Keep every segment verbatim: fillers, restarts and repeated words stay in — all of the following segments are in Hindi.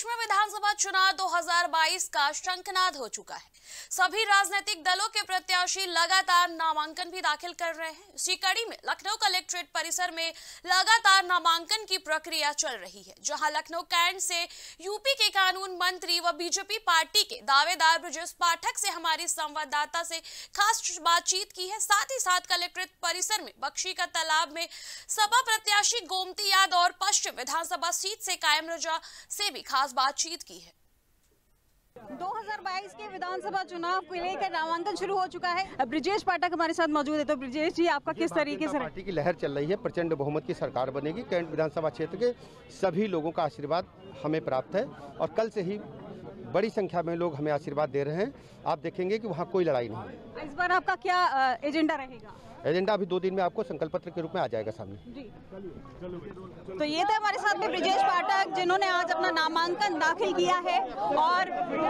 प्रदेश में विधानसभा चुनाव दो हज़ार बाईस का शंखनाद हो चुका है। सभी राजनीतिक दलों के प्रत्याशी लगातार नामांकन भी दाखिल कर रहे हैं। इसी कड़ी में लखनऊ कलेक्ट्रेट परिसर में लगातार नामांकन की प्रक्रिया चल रही है, जहां लखनऊ कैंट से यूपी के कानून मंत्री व बीजेपी पार्टी के दावेदार ब्रजेश पाठक से हमारी संवाददाता से खास बातचीत की है। साथ ही साथ कलेक्ट्रेट परिसर में बख्शी का तालाब में सपा प्रत्याशी गोमती यादव और पश्चिम विधानसभा सीट से कायम रजा से भी खास बातचीत की है। दो हज़ार बाईस के विधानसभा चुनाव को लेकर नामांकन शुरू हो चुका है। ब्रजेश पाठक हमारे साथ मौजूद है। तो ब्रजेश जी, आपका किस तरीके से पार्टी की लहर चल रही है, प्रचंड बहुमत की सरकार बनेगी। कैंट विधानसभा क्षेत्र के सभी लोगों का आशीर्वाद हमें प्राप्त है और कल से ही बड़ी संख्या में लोग हमें आशीर्वाद दे रहे हैं। आप देखेंगे कि वहाँ कोई लड़ाई नहीं है। इस बार आपका क्या एजेंडा रहेगा? एजेंडा अभी दो दिन में आपको संकल्प पत्र के रूप में आ जाएगा सामने। जी। तो ये थे हमारे साथ में ब्रजेश पाठक, जिन्होंने आज अपना नामांकन दाखिल किया है और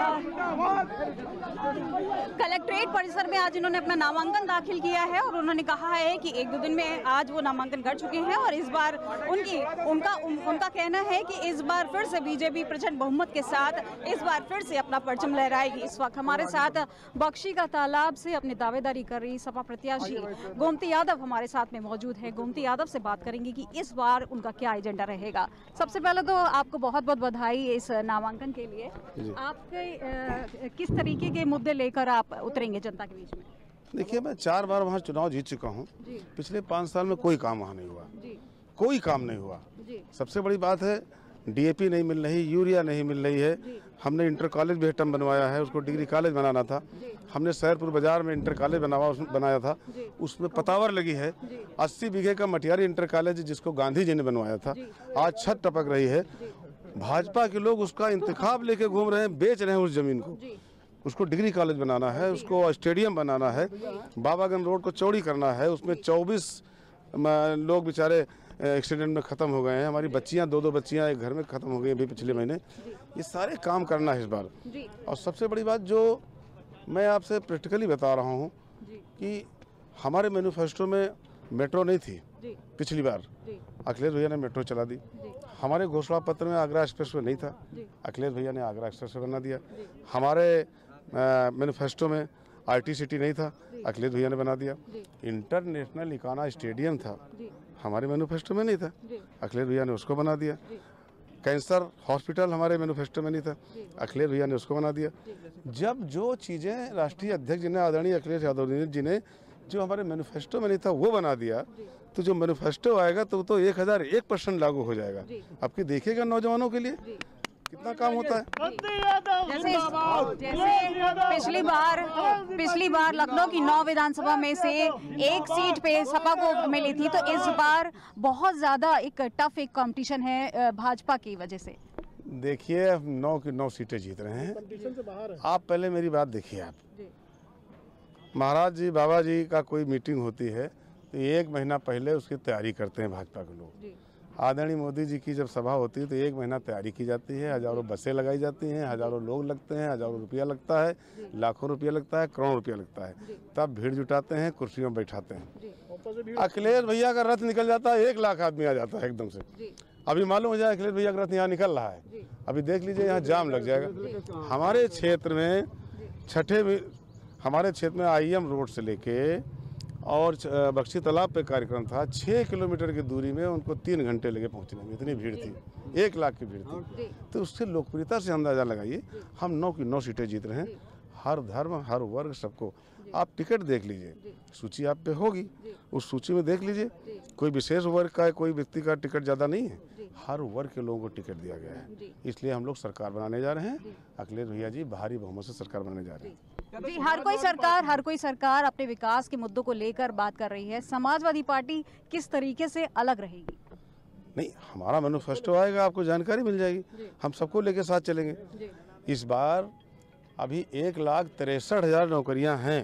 कलेक्ट्रेट परिसर में आज इन्होंने अपना नामांकन दाखिल किया है और उन्होंने कहा है कि एक दो दिन में आज वो नामांकन कर चुके हैं और इस बार उनकी उनका उन, उनका कहना है कि इस बार फिर से बीजेपी प्रचंड बहुमत के साथ इस बार फिर से अपना परचम लहराएगी। इस वक्त हमारे साथ बख्शी का तालाब से अपनी दावेदारी कर रही सपा प्रत्याशी गोमती यादव हमारे साथ में मौजूद है। गोमती यादव से बात करेंगे कि इस बार उनका क्या एजेंडा रहेगा। सबसे पहले तो आपको बहुत बहुत बधाई इस नामांकन के लिए। आपके किस तरीके के मुद्दे लेकर आप उतरेंगे जनता के बीच में? देखिए, मैं चार बार वहाँ चुनाव जीत चुका हूँ। पिछले पाँच साल में कोई काम वहाँ नहीं हुआ, कोई काम नहीं हुआ। सबसे बड़ी बात है डीएपी नहीं मिल रही, यूरिया नहीं मिल रही है। हमने इंटर कॉलेज भी हेटम बनवाया है, उसको डिग्री कॉलेज बनाना था। हमने सैरपुर बाजार में इंटर कॉलेज बनावा बनाया था, उसमें पतावर लगी है। अस्सी बीघे का मटियारी इंटर कॉलेज जिसको गांधी जी ने बनवाया था, आज छत टपक रही है। भाजपा के लोग उसका इंतखाब लेके घूम रहे हैं, बेच रहे हैं उस जमीन को। उसको डिग्री कॉलेज बनाना है, उसको स्टेडियम बनाना है, बाबागंज रोड को चौड़ी करना है। उसमें चौबीस लोग बेचारे एक्सीडेंट में ख़त्म हो गए हैं। हमारी बच्चियां, दो दो बच्चियां एक घर में ख़त्म हो गई अभी पिछले महीने। ये सारे काम करना है इस बार। और सबसे बड़ी बात जो मैं आपसे प्रैक्टिकली बता रहा हूँ कि हमारे मैनिफेस्टो में मेट्रो नहीं थी पिछली बार, अखिलेश भैया ने मेट्रो चला दी। हमारे घोषणा पत्र में आगरा एक्सप्रेसवे नहीं था, अखिलेश भैया ने आगरा एक्सप्रेसवे बना दिया। हमारे मैनिफेस्टो में आईटी सिटी नहीं था, अखिलेश भैया ने बना दिया। इंटरनेशनल इकाना स्टेडियम था, हमारे मैनिफेस्टो में नहीं था, अखिलेश भैया ने उसको बना दिया। कैंसर हॉस्पिटल हमारे मैनिफेस्टो में नहीं था, अखिलेश भैया ने उसको बना दिया। जब जो चीज़ें राष्ट्रीय अध्यक्ष जी ने, आदरणीय अखिलेश यादव जी ने, जो हमारे मैनिफेस्टो में नहीं था वो बना दिया, तो जो मैनिफेस्टो आएगा तो तो एक हजार एक परसेंट लागू हो जाएगा। आपकी देखिएगा नौजवानों के लिए कितना काम होता है। जैसे जैसे पिछली बार पिछली बार लखनऊ की नौ विधानसभा में से एक सीट पे सपा को मिली थी, तो इस बार बहुत ज्यादा एक टफ एक कंपटीशन है भाजपा की वजह से। देखिए, नौ की नौ सीटें जीत रहे हैं। आप पहले मेरी बात देखिए। आप महाराज जी, बाबा जी का कोई मीटिंग होती है तो एक महीना पहले उसकी तैयारी करते हैं भाजपा के लोग। आदरणीय मोदी जी की जब सभा होती है तो एक महीना तैयारी की जाती है, हजारों बसें लगाई जाती हैं, हजारों लोग लगते हैं, हजारों रुपया लगता है, लाखों रुपया लगता है, करोड़ रुपया लगता है। तब भीड़ जुटाते हैं, कुर्सियों में बैठाते हैं। अखिलेश भैया का रथ निकल जाता है, एक लाख आदमी आ जाता है एकदम से। अभी मालूम हो जाए अखिलेश भैया का रथ यहाँ निकल रहा है, अभी देख लीजिए यहाँ जाम लग जाएगा। हमारे क्षेत्र में छठे हमारे क्षेत्र में आई एम रोड से लेके और बख्शी तालाब पे कार्यक्रम था, छः किलोमीटर की दूरी में उनको तीन घंटे लगे पहुंचने में। इतनी भीड़ थी, एक लाख की भीड़ थी। तो उससे लोकप्रियता से अंदाज़ा लगाइए, हम नौ की नौ सीटें जीत रहे हैं। हर धर्म, हर वर्ग, सबको आप टिकट देख लीजिए, सूची आप पे होगी, उस सूची में देख लीजिए। कोई विशेष वर्ग का, कोई व्यक्ति का टिकट ज़्यादा नहीं है, हर वर्ग के लोगों को टिकट दिया गया है। इसलिए हम लोग सरकार बनाने जा रहे हैं। अखिलेश भैया जी भारी बहुमत से सरकार बनाने जा रहे हैं। जी, हर कोई सरकार हर कोई सरकार अपने विकास के मुद्दों को लेकर बात कर रही है। समाजवादी पार्टी किस तरीके से अलग रहेगी? नहीं, हमारा मैनिफेस्टो आएगा, आपको जानकारी मिल जाएगी, हम सबको लेके साथ चलेंगे। इस बार अभी एक लाख तिरसठ हजार नौकरियां हैं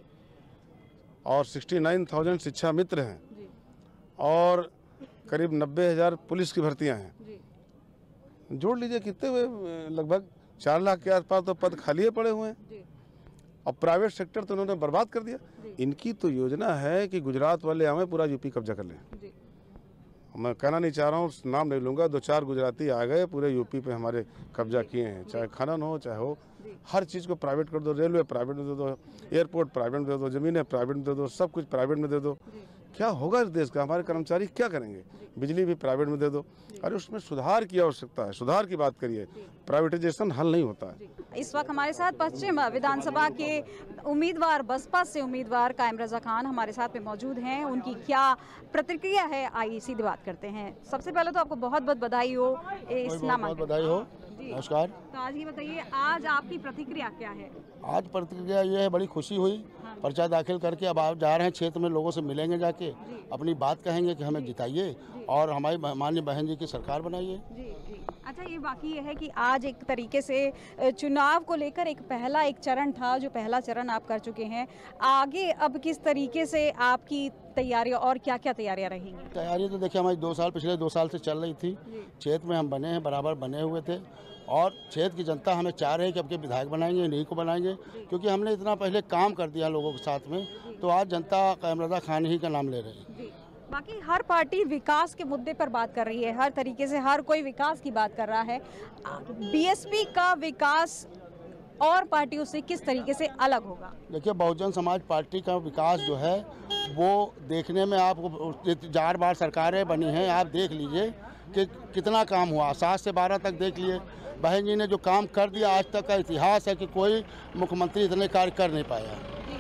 और सिक्सटी नाइन थाउजेंड शिक्षा मित्र हैं और करीब नब्बे हजार पुलिस की भर्तियां हैं। जोड़ लीजिए कितने हुए, लगभग चार लाख के आसपास तो पद खाली पड़े हुए हैं। और प्राइवेट सेक्टर तो उन्होंने बर्बाद कर दिया। इनकी तो योजना है कि गुजरात वाले आवे, पूरा यूपी कब्जा कर लें। मैं कहना नहीं चाह रहा हूँ, नाम नहीं लूँगा, दो चार गुजराती आ गए पूरे यूपी पे हमारे कब्जा किए हैं, चाहे खनन हो चाहे हो, हर चीज़ को प्राइवेट कर दो, रेलवे प्राइवेट में दे दो, एयरपोर्ट प्राइवेट में दे दो, ज़मीनें प्राइवेट में दे दो, सब कुछ प्राइवेट में दे दो। क्या होगा इस देश का? हमारे कर्मचारी क्या करेंगे? बिजली भी प्राइवेट में दे दो। अरे उसमें सुधार की आवश्यकता है, सुधार की बात करिए, प्राइवेटाइजेशन हल नहीं होता है। इस वक्त हमारे साथ पश्चिम विधानसभा के उम्मीदवार, बसपा से उम्मीदवार कायम रजा खान हमारे साथ में मौजूद हैं। उनकी क्या प्रतिक्रिया है, आइए सीधी बात करते हैं। सबसे पहले तो आपको बहुत बहुत बधाई हो इस नामांकन। बधाई हो। नमस्कार। तो आज ये बताइए, आज आपकी प्रतिक्रिया क्या है? आज प्रतिक्रिया ये है, बड़ी खुशी हुई, पर्चा दाखिल करके अब आप जा रहे हैं क्षेत्र में, लोगों से मिलेंगे, जाके अपनी बात कहेंगे कि हमें जिताइए और हमारी माननीय बहन जी की सरकार बनाइए। जी जी। अच्छा, ये बाकी ये है कि आज एक तरीके से चुनाव को लेकर एक पहला एक चरण था, जो पहला चरण आप कर चुके हैं। आगे अब किस तरीके से आपकी तैयारियां और क्या क्या तैयारियां रहेंगी? तैयारी तो देखिए हमारी दो साल पिछले दो साल से चल रही थी। क्षेत्र में हम बने हैं, बराबर बने हुए थे और क्षेत्र की जनता हमें चाह रही है कि अब के विधायक बनाएंगे, इन्हीं को बनाएंगे, क्योंकि हमने इतना पहले काम कर दिया लोगों के साथ में, तो आज जनता कायम रजा खान ही का नाम ले रही है। बाकी हर पार्टी विकास के मुद्दे पर बात कर रही है, हर तरीके से हर कोई विकास की बात कर रहा है। बीएसपी का विकास और पार्टियों से किस तरीके से अलग होगा? देखिए, बहुजन समाज पार्टी का विकास जो है वो देखने में, आपको चार बार सरकारें बनी हैं, आप देख लीजिए कि कितना काम हुआ, सात से बारह तक देख लिए। बहन जी ने जो काम कर दिया, आज तक का इतिहास है कि कोई मुख्यमंत्री इतने कार्य कर नहीं पाया।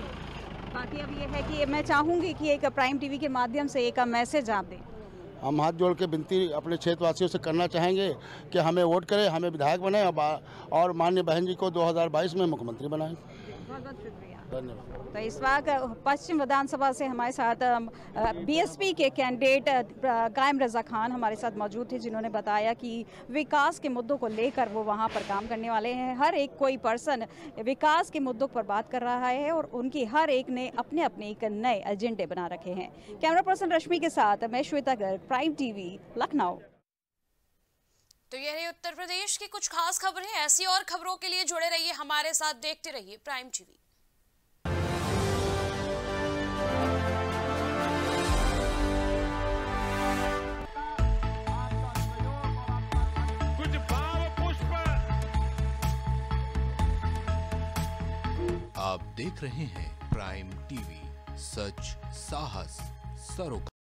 बाकी अब ये है कि मैं चाहूँगी कि एक प्राइम टीवी के माध्यम से एक मैसेज आप दें। हम हाथ जोड़ के विनती अपने क्षेत्रवासियों से करना चाहेंगे कि हमें वोट करें, हमें विधायक बनाएं और माननीय बहन जी को दो हज़ार बाईस में मुख्यमंत्री बनाएं। बहुत बहुत शुक्रिया। धन्यवाद। तो इस वक्त पश्चिम विधानसभा से हमारे साथ बीएसपी के कैंडिडेट कायम रजा खान हमारे साथ मौजूद थे, जिन्होंने बताया कि विकास के मुद्दों को लेकर वो वहाँ पर काम करने वाले हैं। हर एक कोई पर्सन विकास के मुद्दों पर बात कर रहा है और उनकी हर एक ने अपने अपने एक नए एजेंडे बना रखे हैं। कैमरा पर्सन रश्मि के साथ मैं श्वेता गर्ग, प्राइम टीवी, लखनऊ। तो ये रही उत्तर प्रदेश की कुछ खास खबरें। ऐसी और खबरों के लिए जुड़े रहिए हमारे साथ, देखते रहिए प्राइम टीवी। आप देख रहे हैं प्राइम टीवी, सच साहस सरोकार।